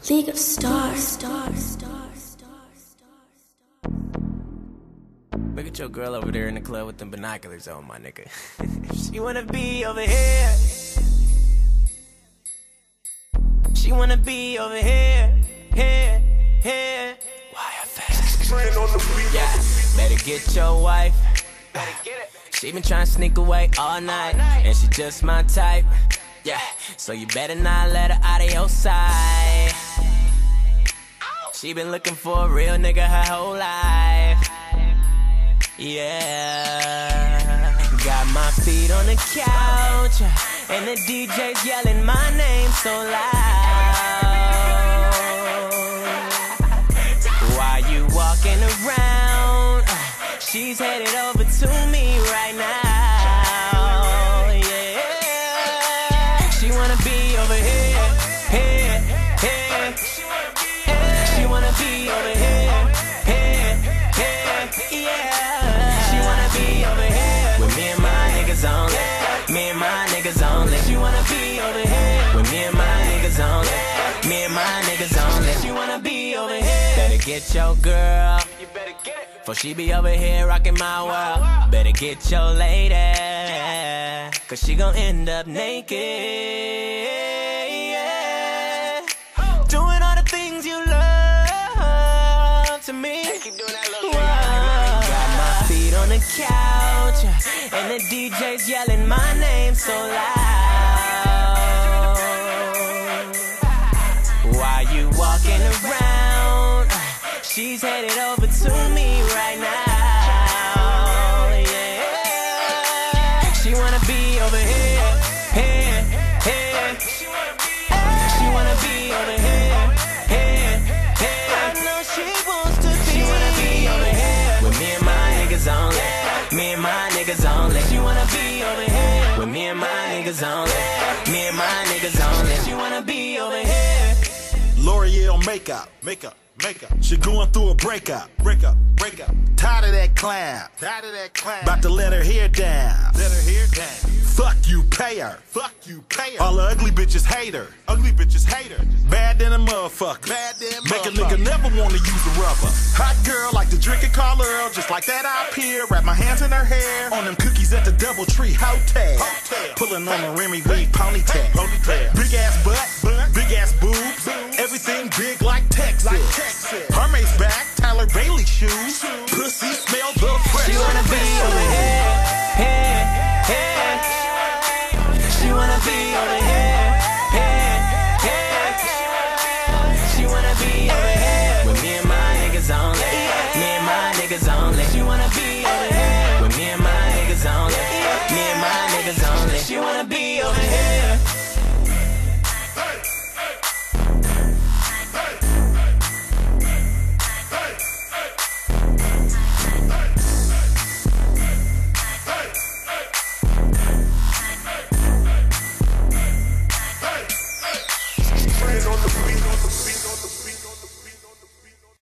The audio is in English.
League of Stars. Look at your girl over there in the club with them binoculars on, my nigga. She wanna be over here. She wanna be over here, here, here. Yeah, better get your wife. She been trying to sneak away all night, and she just my type. Yeah, so you better not let her out of your sight. She been looking for a real nigga her whole life. Yeah, got my feet on the couch, and the DJ's yelling my name so loud. While you walking around, she's headed over to me right now. Yeah, she wanna be over here, here, here. She wanna be over here, here, here. Yeah, she wanna be over here with me and my niggas only. Me and my niggas only. She wanna be over here with me and my niggas only. Me and my niggas only. She wanna be over here. Better get your girl. You better get it. For she be over here rocking my world. Better get your lady, cause she gon' end up naked. Yeah. Doing all the things you love to me. Got my feet on the couch, and the DJ's yelling my name so loud. While you walking around, she's headed over to me right now. Yeah, she wanna be over here, here, here. She wanna be over here, here, here. I know she wants to be. She wanna be over here with me and my niggas only. Me and my niggas only. She wanna be over here with me and my niggas only. Me and my niggas only. She wanna be over here. L'Oreal makeup. She going through a breakup. Tired of that clown. About to let her hair down. Fuck you, pay her. All the ugly bitches hate her. Bad than a motherfucker. Make a nigga never wanna use a rubber. Hot girl like to drink and call Earl, just like that up here. Wrap my hands in her hair. On them cookies at the DoubleTree Hotel. Pulling on the Remy Weed ponytail. Big ass butt, big ass boobs.